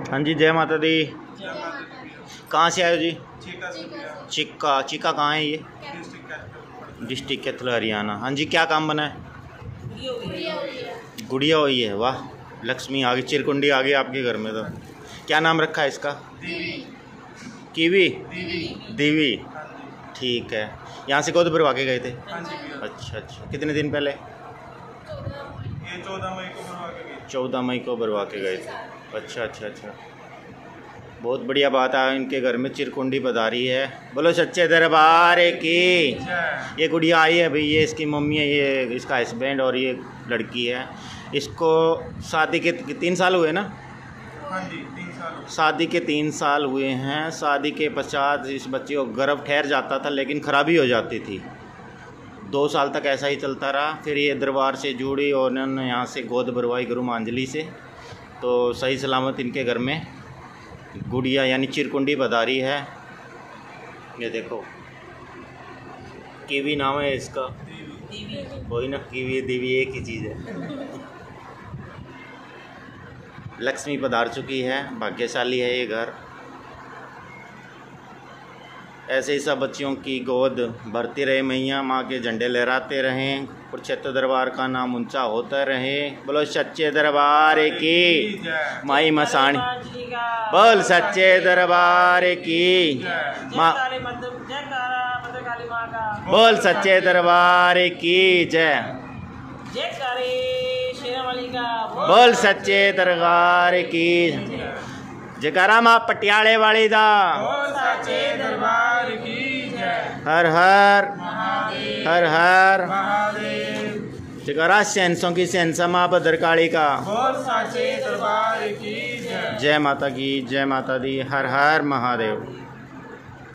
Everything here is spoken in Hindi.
हाँ जी, जय माता दी। कहाँ से आए हो जी? चिक्का। चिक्का कहाँ है ये? डिस्ट्रिक्ट कैथल हरियाणा। हाँ जी, क्या काम बना है? गुड़िया हुई है। वाह, लक्ष्मी आ गई, चिरकुंडी आ गई आपके घर में। तो क्या नाम रखा है इसका? कीवी। दीवी। ठीक है। यहाँ से गोद भरवा के गए थे? अच्छा अच्छा। कितने दिन पहले? 14 मई को भरवा के गए थे। अच्छा अच्छा अच्छा, बहुत बढ़िया बात है। इनके घर में चिरकुंडी पधारी है। बोलो सच्चे दरबार की। ये गुड़िया आई है भाई, ये इसकी मम्मी है, ये इसका हस्बैंड और ये लड़की है। इसको शादी के 3 साल हुए ना? हाँ जी, 3 साल। शादी के 3 साल हुए हैं। शादी के पश्चात इस बच्चे को गर्भ ठहर जाता था, लेकिन खराबी हो जाती थी। 2 साल तक ऐसा ही चलता रहा। फिर ये दरबार से जुड़ी और उन्होंने यहाँ से गोद भरवाई गुरु मांजली से। तो सही सलामत इनके घर में गुड़िया यानी चिरकुंडी पधारी है। ये देखो, कीवी नाम है इसका। वही ना, कीवी देवी एक ही चीज़ है। लक्ष्मी पधार चुकी है, भाग्यशाली है ये घर। ऐसे ही सब बच्चियों की गोद भरती रहे मैया, माँ के झंडे लहराते रहें, कुरुक्षेत्र दरबार का नाम ऊंचा होता रहे। बोलो सच्चे दरबार की। माई मसाणी। बोल सच्चे दरबार की। माँ। बोल सच्चे दरबार की जय। बोल सच्चे दरबार की जयकारा माँ पटियाले वाली दा। हर हर हर हर जयकारा सेंसों की सेंसा माँ भद्रकाली का। जय माता की, जय माता दी। हर हर महादेव।